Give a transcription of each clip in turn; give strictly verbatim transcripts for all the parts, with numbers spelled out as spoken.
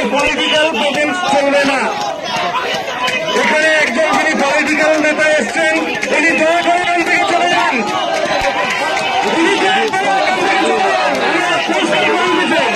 Political presence চলবে না। এখানে একজন যিনি পলিটিক্যাল নেতা এসছেন, উনি দয়া করে এখান থেকে চলে যান। উনি দয়া করে এখান থেকে চলে যান। উনি অত্যাচার করে দিচ্ছেন।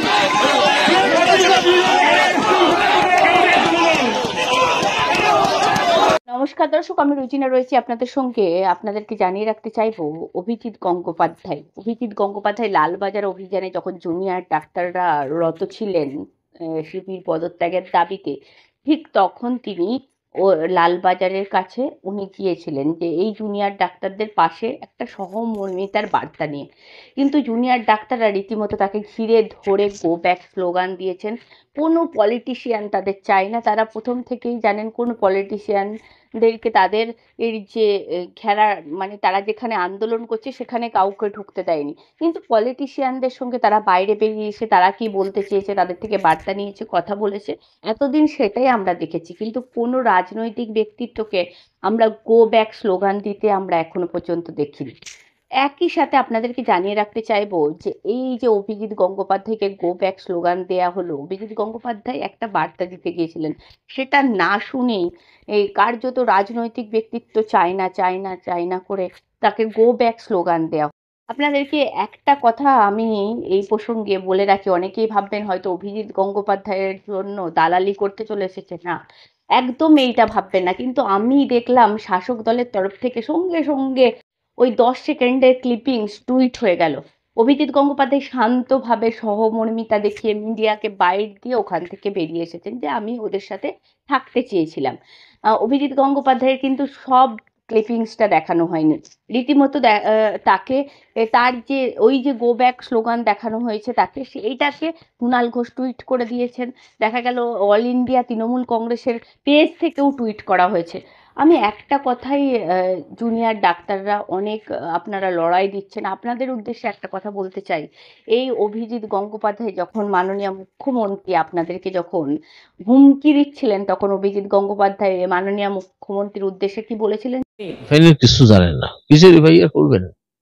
নমস্কার দর্শক, আমি রুজিনা রয়েছি আপনাদের সঙ্গে। আপনাদেরকে জানিয়ে রাখতে চাইবো, অভিজিৎ গঙ্গোপাধ্যায় অভিজিৎ গঙ্গোপাধ্যায় লালবাজার অভিযানে যখন জুনিয়র ডাক্তাররা রত ছিলেন শিবির পদত্যাগের দাবিতে, ঠিক তখন তিনি ও লালবাজারের কাছে উনি গিয়েছিলেন যে এই জুনিয়র ডাক্তারদের পাশে একটা সহমর্মিতার বার্তা নিয়ে। কিন্তু জুনিয়র ডাক্তাররা রীতিমতো তাকে ঘিরে ধরে গো ব্যাক স্লোগান দিয়েছেন। কোনো পলিটিশিয়ান তাদের চায় না। তারা প্রথম থেকেই জানেন কোনো পলিটিশিয়ানদেরকে তাদের এর যে ঘেরা, মানে তারা যেখানে আন্দোলন করছে সেখানে কাউকে ঢুকতে দেয়নি। কিন্তু পলিটিশিয়ানদের সঙ্গে তারা বাইরে বেরিয়ে এসে তারা কি বলতে চেয়েছে, তাদের থেকে বার্তা নিয়েছে, কথা বলেছে। এতদিন সেটাই আমরা দেখেছি, কিন্তু কোনো রাজনৈতিক ব্যক্তিত্বকে আমরা গো ব্যাক স্লোগান দিতে আমরা এখনো পর্যন্ত দেখিনি। একই সাথে আপনাদেরকে জানিয়ে রাখতে চাইবো যে এই যে অভিজিৎ গঙ্গোপাধ্যায়কে গো ব্যাক স্লোগান দেয়া হলো, অভিজিৎ গঙ্গোপাধ্যায় একটা বার্তা দিতে গিয়েছিলেন, সেটা না শুনেই এই কার্যত রাজনৈতিক ব্যক্তিত্ব চায় না চায় না চায় না করে তাকে গো ব্যাক স্লোগান দেওয়া। আপনাদেরকে একটা কথা আমি এই প্রসঙ্গে বলে রাখি, অনেকেই ভাববেন হয়তো অভিজিৎ গঙ্গোপাধ্যায়ের জন্য দালালি করতে চলে এসেছে। না, একদম এইটা ভাববেন না। কিন্তু আমি দেখলাম শাসক দলের তরফ থেকে সঙ্গে সঙ্গে ওই দশ সেকেন্ডের ক্লিপিংস টুইট হয়ে গেল। অভিজিৎ গঙ্গোপাধ্যায় শান্তভাবে সহমর্মিতা দেখিয়ে মিডিয়াকে বাইট দিয়ে ওখান থেকে বেরিয়ে এসেছেন যে আমি ওদের সাথে থাকতে চেয়েছিলাম। অভিজিৎ গঙ্গোপাধ্যায়ের কিন্তু সব ক্লিপিংসটা দেখানো হয়নি। রীতিমতো তাকে তার যে ওই যে গো ব্যাক স্লোগান দেখানো হয়েছে তাকে, সেইটাকে কুণাল ঘোষ টুইট করে দিয়েছেন। দেখা গেল অল ইন্ডিয়া তৃণমূল কংগ্রেসের পেজ থেকেও টুইট করা হয়েছে। আমি একটা কথাই, জুনিয়র ডাক্তাররা অনেক আপনারা লড়াই দিচ্ছেন, আপনাদের উদ্দেশ্যে একটা কথা বলতে চাই। এই অভিজিৎ গঙ্গোপাধ্যায় যখন মাননীয় মুখ্যমন্ত্রী আপনাদেরকে যখন হুমকি দিচ্ছিলেন, তখন অভিজিৎ গঙ্গোপাধ্যায় মাননীয় মুখ্যমন্ত্রীর উদ্দেশ্যে কি বলেছিলেন? কিছু জানেন না, কিসের এফআইআর করবেন?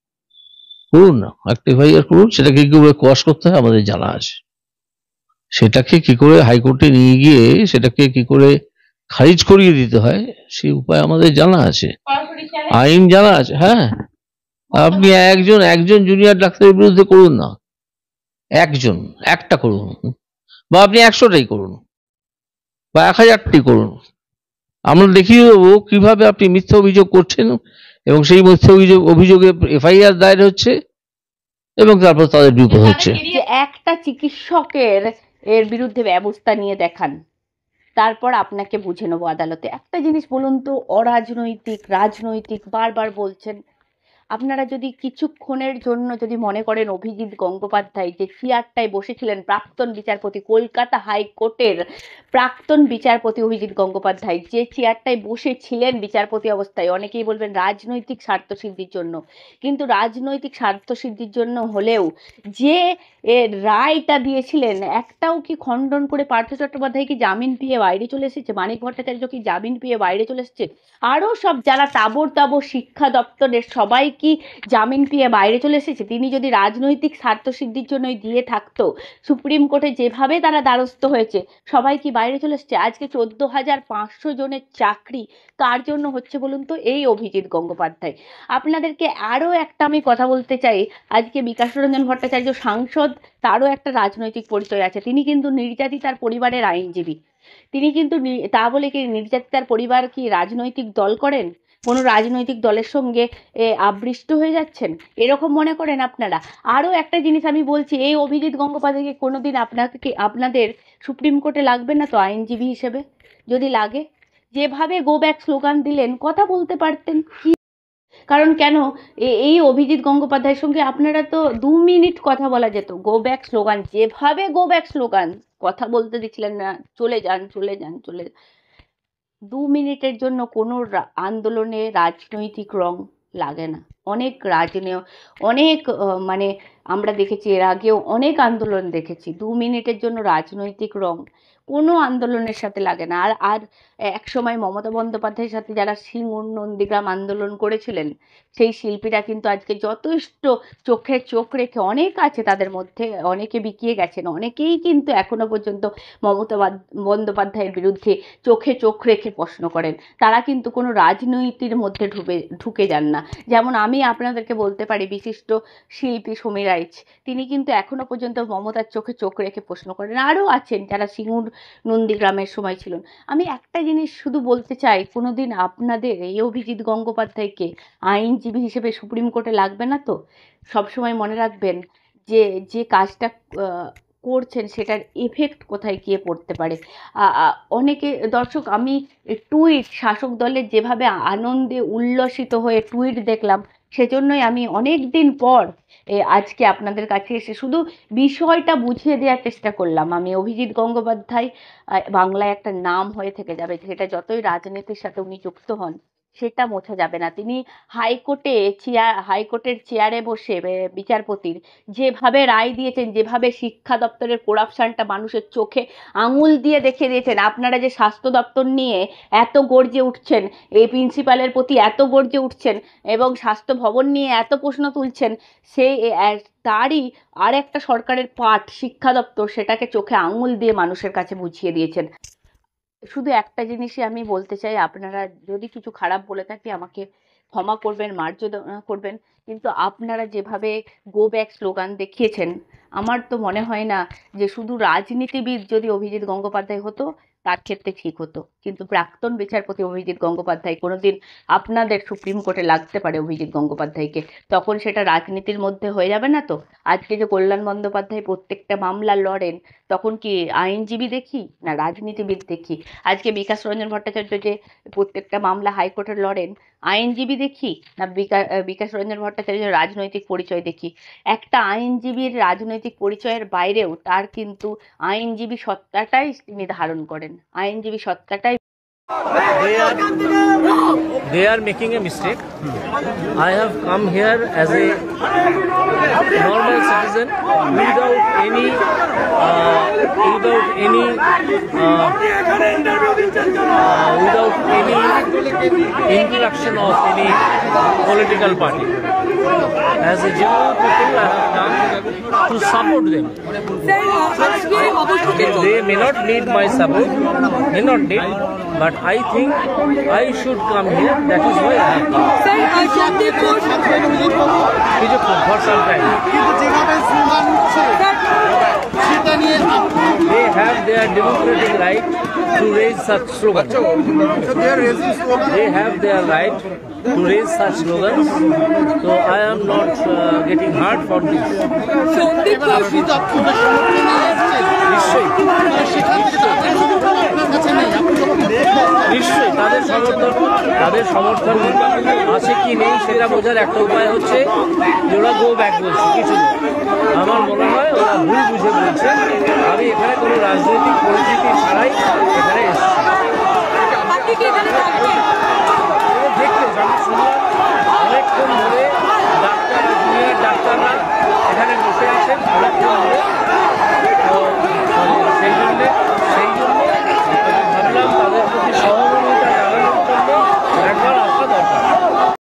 করুন না, একটা এফআইআর করুন। সেটাকে কি করে কোয়াশ করতে হয় আমাদের জানা আছে। সেটাকে কি করে হাইকোর্টে নিয়ে গিয়ে সেটাকে কি করে খারিজ করিয়ে দিতে হয় সেই উপায় আমাদের জানা আছে, আইন জানা আছে। হ্যাঁ, আপনি একজন একজন জুনিয়র ডাক্তারের বিরুদ্ধে করুন না, একজন একটা করুন, বা আপনি একশোটাই করুন, বা এক হাজারটি করুন। আমরা দেখিয়ে দেবো কিভাবে আপনি মিথ্যা অভিযোগ করছেন এবং সেই মিথ্যা অভিযোগ অভিযোগে এফআইআর দায়ের হচ্ছে এবং তারপর তাদের বিপদ হচ্ছে। একটা চিকিৎসকের এর বিরুদ্ধে ব্যবস্থা নিয়ে দেখান, তারপর আপনাকে বুঝে নেবো আদালতে। একটা জিনিস বলুন তো, অরাজনৈতিক রাজনৈতিক বারবার বলছেন। আপনারা যদি কিছুক্ষণের জন্য যদি মনে করেন অভিজিৎ গঙ্গোপাধ্যায় যে চেয়ারটায় বসেছিলেন, প্রাক্তন বিচারপতি, কলকাতা হাইকোর্টের প্রাক্তন বিচারপতি অভিজিৎ গঙ্গোপাধ্যায় যে চেয়ারটায় বসেছিলেন বিচারপতি অবস্থায়, অনেকেই বলবেন রাজনৈতিক স্বার্থসিদ্ধির জন্য, কিন্তু রাজনৈতিক স্বার্থসিদ্ধির জন্য হলেও যে রায়টা দিয়েছিলেন একটাও কি খণ্ডন করে পার্থ চট্টোপাধ্যায় কি জামিন পেয়ে বাইরে চলে এসেছে? মানিক ভট্টাচার্য কি জামিন পেয়ে বাইরে চলে এসেছে? আরও সব যারা তাবর তাবর শিক্ষা দপ্তরের সবাই কি জামিন পেয়ে বাইরে চলে এসেছে? তিনি যদি রাজনৈতিক স্বার্থসিদ্ধির জন্যই দিয়ে থাকতো, সুপ্রিম কোর্টে যেভাবে তারা দ্বারস্থ হয়েছে, সবাই কি বাইরে চলে এসেছে? আজকে চোদ্দ হাজার পাঁচশো জনের চাকরি কার জন্য হচ্ছে বলুন তো? এই অভিজিৎ গঙ্গোপাধ্যায়। আপনাদেরকে আরও একটা আমি কথা বলতে চাই, আজকে বিকাশ রঞ্জন ভট্টাচার্য সাংসদ, তারও একটা রাজনৈতিক পরিচয় আছে। তিনি কিন্তু নির্যাতিতার পরিবারের আইনজীবী। তিনি কিন্তু তা বলে কি নির্যাতিতার পরিবার কি রাজনৈতিক দল করেন? কোনো রাজনৈতিক দলের সঙ্গে আবৃষ্ট হয়ে যাচ্ছেন এরকম মনে করেন আপনারা? আরও একটা জিনিস আমি বলছি, এই অভিজিৎ গঙ্গোপাধ্যায়কে কোনোদিন আপনাকে আপনাদের সুপ্রিম কোর্টে লাগবে না তো আইনজীবী হিসেবে? যদি লাগে, যেভাবে গো ব্যাক স্লোগান দিলেন, কথা বলতে পারতেন। কি কারণ কেন এই অভিজিৎ গঙ্গোপাধ্যায়ের সঙ্গে আপনারা তো দু মিনিট কথা বলা যেত। গো ব্যাক স্লোগান, যেভাবে গো ব্যাক স্লোগান, কথা বলতে দিচ্ছিলেন না, চলে যান চলে যান চলে যান। দু মিনিটের জন্য কোনো আন্দোলনে রাজনৈতিক রং লাগে না। অনেক রাজনীয় অনেক আহ, মানে আমরা দেখেছি এর আগেও অনেক আন্দোলন দেখেছি। দু মিনিটের জন্য রাজনৈতিক রং কোনো আন্দোলনের সাথে লাগে না। আর আর এক সময় মমতা বন্দ্যোপাধ্যায়ের সাথে যারা সিঙ্গুর নন্দীগ্রাম আন্দোলন করেছিলেন সেই শিল্পীরা কিন্তু আজকে যথেষ্ট চোখে চোখ রেখে, অনেক আছে তাদের মধ্যে, অনেকে বিকিয়ে গেছেন, অনেকেই কিন্তু এখনো পর্যন্ত মমতা বাদ- বন্দ্যোপাধ্যায়ের বিরুদ্ধে চোখে চোখ রেখে প্রশ্ন করেন। তারা কিন্তু কোনো রাজনীতির মধ্যে ঢুকে ঢুকে যান না। যেমন আমি আপনাদেরকে বলতে পারি, বিশিষ্ট শিল্পী সমীর রাইচ, তিনি কিন্তু এখনো পর্যন্ত মমতার চোখে চোখ রেখে প্রশ্ন করেন। আরও আছেন যারা সিঙ্গুর নন্দীগ্রামের সময় ছিলেন। আমি একটা জিনিস শুধু বলতে চাই, কোনোদিন আপনাদের এই অভিজিৎ গঙ্গোপাধ্যায়কে আইনজীবী হিসেবে সুপ্রিম কোর্টে লাগবে না তো। সবসময় মনে রাখবেন যে যে কাজটা আহ, করছেন সেটার এফেক্ট কোথায় গিয়ে পড়তে পারে। আ- আ- অনেকে দর্শক, আমি টুইট শাসক দলের যেভাবে আনন্দে উল্লসিত হয়ে টুইট দেখলাম, সেজন্যই আমি অনেক দিন পর এ, আজকে আপনাদের কাছে এসে শুধু বিষয়টা বুঝিয়ে দেওয়ার চেষ্টা করলাম। আমি অভিজিৎ গঙ্গোপাধ্যায় আহ, বাংলায় একটা নাম হয়ে থেকে যাবে, সেটা যতই রাজনীতির সাথে উনি যুক্ত হন সেটা মোছা যাবে না। তিনি হাইকোর্টে চেয়ার হাইকোর্টের চেয়ারে বসে এ, বিচারপতির যেভাবে রায় দিয়েছেন, যেভাবে শিক্ষা দপ্তরের করাপশনটা মানুষের চোখে আঙুল দিয়ে দেখিয়ে দিয়েছেন। আপনারা যে স্বাস্থ্য দপ্তর নিয়ে এত গর্জে উঠছেন, এই প্রিন্সিপালের প্রতি এত গর্জে উঠছেন এবং স্বাস্থ্য ভবন নিয়ে এত প্রশ্ন তুলছেন, সেই এ- এ- তারই আর একটা সরকারের পার্ট শিক্ষা দপ্তর, সেটাকে চোখে আঙুল দিয়ে মানুষের কাছে বুঝিয়ে দিয়েছেন। শুধু একটা জিনিসই আমি বলতে চাই, আপনারা যদি কিছু খারাপ বলে থাকি আমাকে ক্ষমা করবেন, মার্জনা করবেন, কিন্তু আপনারা যেভাবে গো ব্যাক স্লোগান দেখিয়েছেন, আমার তো মনে হয় না যে শুধু রাজনীতিবিদ যদি অভিজিৎ গঙ্গোপাধ্যায় হতো তার ক্ষেত্রে ঠিক হতো, কিন্তু প্রাক্তন বিচারপতি অভিজিৎ গঙ্গোপাধ্যায় কোনোদিন আপনাদের সুপ্রিম কোর্টে লাগতে পারে অভিজিৎ গঙ্গোপাধ্যায়কে, তখন সেটা রাজনীতির মধ্যে হয়ে যাবে না তো। আজকে যে কল্যাণ বন্দ্যোপাধ্যায় প্রত্যেকটা মামলা লড়েন, তখন কি আইনজীবী দেখি না রাজনীতিবিদ দেখি? আজকে বিকাশ রঞ্জন ভট্টাচার্য যে প্রত্যেকটা মামলা হাইকোর্টে লড়েন, আইনজীবী দেখি না বিকাশ বিকাশ রঞ্জন ভট্টাচার্যের রাজনৈতিক পরিচয় দেখি? একটা আইনজীবীর রাজনৈতিক পরিচয়ের বাইরেও তার কিন্তু আইনজীবী সত্তাটাই তিনি ধারণ করেন, আইনজীবী সত্তাটাই। They are, they are making a mistake. I have come here as a normal citizen without any uh, without any uh, uh, without any introduction of any political party. As a general people, I have come to support them. They may not need my support, may not need, but I think I should come here. That is why I have come. কিছুক্ষণ, for some time. They have their democratic right to raise such slogans. They have their right to raise such slogans. So I am not uh, getting hurt for this. নিশ্চয়ই নিশ্চয়ই তাদের সমর্থন তাদের সমর্থন আছে কি নেই সেটা বোঝার একটা উপায় হচ্ছে যে ওরা গো ব্যাক বলছে কিছু না। আমার মনে হয় ওরা ভুল বুঝে বলছে। আমি এখানে কোনো রাজনৈতিক পরিস্থিতি ছাড়াই এখানে এসেছি।